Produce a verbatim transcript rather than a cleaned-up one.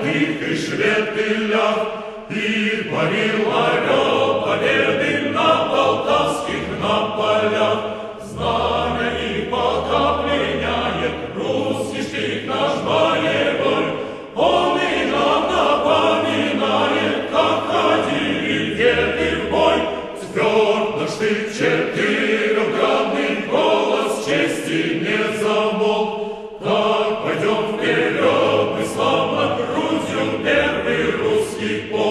золотых и шведках, и парил орел победы на полтавских на полях. Знамя и пока пленяет русский штык наш боевой, он и нам напоминает, как ходили деды в бой. Тверд наш штык четырехградный, голос чести не замолк. Так пойдем вперед, мы славно грудью первый русский полк.